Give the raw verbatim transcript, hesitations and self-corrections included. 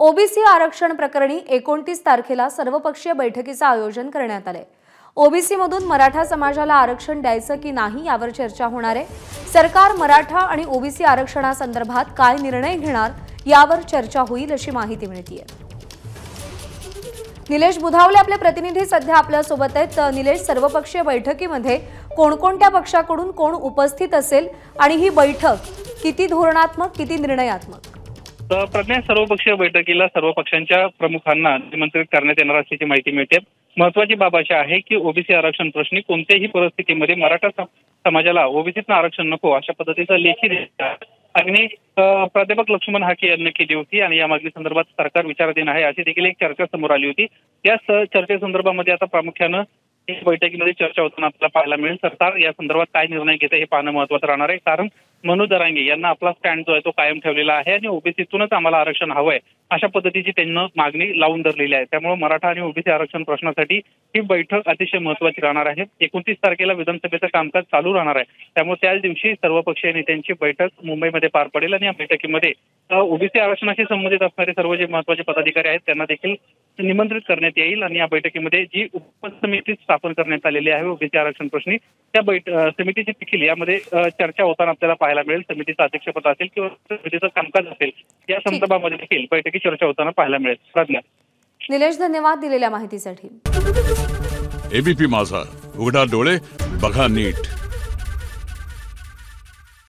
OBC आरक्षण प्रकरणी एकोणतीस तारखेला सर्वपक्षीय बैठकीचं आयोजन करण्यात आले। ओबीसी मधून मराठा समाजाला आरक्षण द्यायचं की नाही यावर चर्चा होणार आहे। सरकार मराठा आणि ओबीसी आरक्षणासंदर्भात काय निर्णय घेणार यावर चर्चा होईल अशी माहिती मिळतेय। निलेश बुधावले आपले प्रतिनिधी सध्या आपल्या सोबत आहेत। निलेश, सर्वपक्षीय बैठकीमध्ये कोणकोणत्या पक्षाकडून कोण उपस्थित असेल आणि ही बैठक किती धोरणात्मक किती निर्णयात्मक? प्रज्ञा, सर्वपक्षीय बैठकीला सर्व पक्षांच्या प्रमुखांना निमंत्रित करण्यात येणार असल्याची माहिती मिळते। महत्त्वाची बाब अशी आहे की ओबीसी आरक्षण प्रश्नी कोणत्याही परिस्थितीमध्ये मराठा समाजाला ओबीसीतनं आरक्षण नको अशा पद्धतीचा लेखी आणि प्राध्यापक लक्ष्मण हाके यांनी केली होती आणि या मागणी संदर्भात सरकार विचाराधीन आहे अशी देखील एक चर्चा समोर आली होती। या चर्चेसंदर्भामध्ये आता प्रामुख्यानं बैठकीमध्ये चर्चा होताना आपल्याला पाहायला मिळेल। सरकार या संदर्भात काय निर्णय घेते हे पाहणं महत्त्वाचं राहणार आहे, कारण मनोज जरांगे यांना आपला स्टँड जो आहे तो कायम ठेवलेला आहे आणि ओबीसीतूनच आम्हाला आरक्षण हवंय अशा पद्धतीची त्यांना मागणी लावून धरलेली आहे। त्यामुळे मराठा आणि ओबीसी आरक्षण प्रश्नासाठी ही बैठक अतिशय महत्त्वाची राहणार आहे। एकोणतीस तारखेला विधानसभेचं कामकाज चालू राहणार आहे, त्यामुळे त्याच दिवशी सर्वपक्षीय नेत्यांची बैठक मुंबईमध्ये पार पडेल आणि या बैठकीमध्ये ओबीसी आरक्षणाशी संबंधित असणारे सर्व जे महत्त्वाचे पदाधिकारी आहेत त्यांना देखील निमंत्रित करण्यात येईल आणि या बैठकीमध्ये जी उपसमिती स्थापन करण्यात आलेली आहे ओबीसी आरक्षण प्रश्नी त्या बैठ समितीची देखील यामध्ये चर्चा होताना आपल्याला पाहायला मिळेल। समितीचं अध्यक्षपद असेल किंवा समितीचं कामकाज असेल या संदर्भामध्ये देखील बैठकी चर्चा होताना पाहायला मिळेल। प्रज्ञा, निलेश, धन्यवाद दिलेल्या माहितीसाठी। एबीपी माझा, उघडा डोळे बघा नीट।